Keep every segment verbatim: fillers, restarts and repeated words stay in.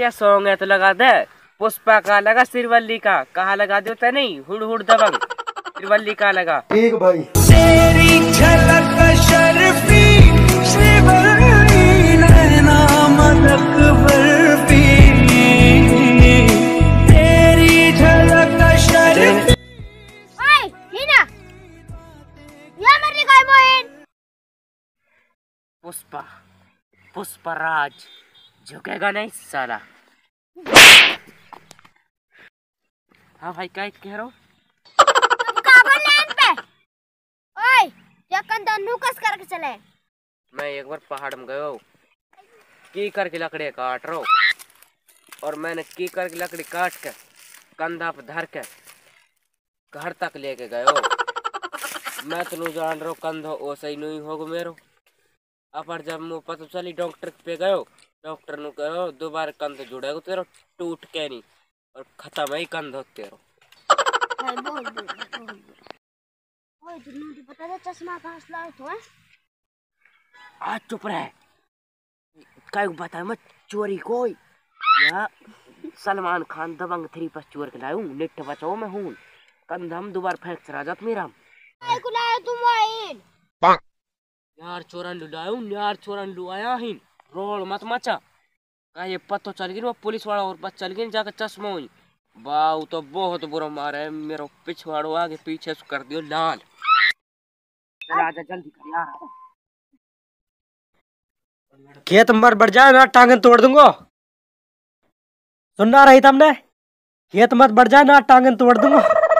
बढ़िया सॉन्ग है तो लगा दे। पुष्पा का लगा, श्रीवल्ली का कहा लगा दो ते नहीं, हुड़ हुड़ दबंग श्रीवल्ली का लगा। ठीक भाई। तेरी झलक शर्फी श्रीवल्ली नैना मदक बर्फी, तेरी झलक शर्फी। ओए हीना, या मरने का है बहन। पुष्पा पुष्पराज झुकेगा नहीं साला। हाँ भाई क्या कह रहा हूँ? काबल लैंड पे। ओए क्या कंधा नुकस करके चले। मैं एक बार पहाड़ में गया की करके लकड़ी काट रहा हूँ, और मैंने की करके लकड़ी काट के कंधा पे धर के घर तक लेके गए हो। मैं तो नहीं जान रहा हूँ कंधा वैसे ही नहीं होगा मेरो। अब जब मुझे पता चली डॉक्टर पे गयो, डॉक्टर ने कहो दोबारा कंधा जुड़ेगा तेरा, टूट के नहीं और खत्म है कंधा तेरा। भाई बोल बोल बोल। ओए तुमने पता है चश्मा कहाँ से लाए तो है? आज चुप रहे, क्या बताए मत चोरी कोई या सलमान खान दबंग थ्री पर चोर के लाऊं, निट बचाओ मैं हूं कंधा हम दोबारा फ्रैक्चर आ जात मेरा। काय को लाए तुम वाइन? यार चोरन लुलाऊं, यार चोरन लुआया ही रोल मत मचा। का ये पतो चल गई वो पुलिस वाला और बच चल गई जाकर चश्मा हुई। बाऊ तो बहुत बुरा मारा है मेरा, पिछवाड़ो आगे पीछे से कर दियो लाल। चल आजा जल्दी कर यार। खेत मर बढ़ जाए ना टांगन तोड़ दूंगा। सुनना रही तुमने? खेत मत बढ़ जाए ना टांगन तोड़ दूंगा।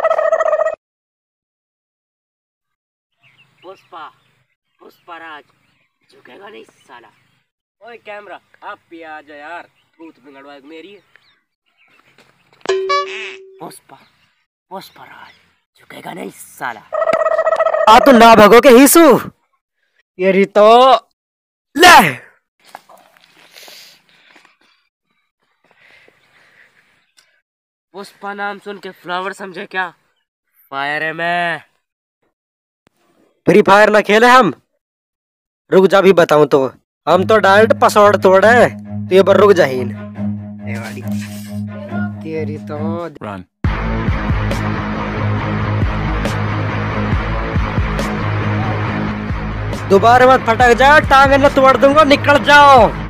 पुष्पा पुष्पराज झुकेगा नहीं साला। ओए कैमरा आप भी आ जा यार, भूत बिगड़वा मेरी। पुष्पा पुष्पराज झुकेगा नहीं साला। आ तो ना भगो के हीसू ये तो ले। पुष्पा नाम सुन के फ्लावर समझे क्या? फायर है मैं। फ्री फायर ना खेले हम? रुक जा भी बताऊं तो हम तो डायरेक्ट पासवर्ड तोड़े, तो ये बार रुक जा ही तेरी तो रन। दोबारा मत फटक जाओ, टांग न तोड़ दूंगा, निकल जाओ।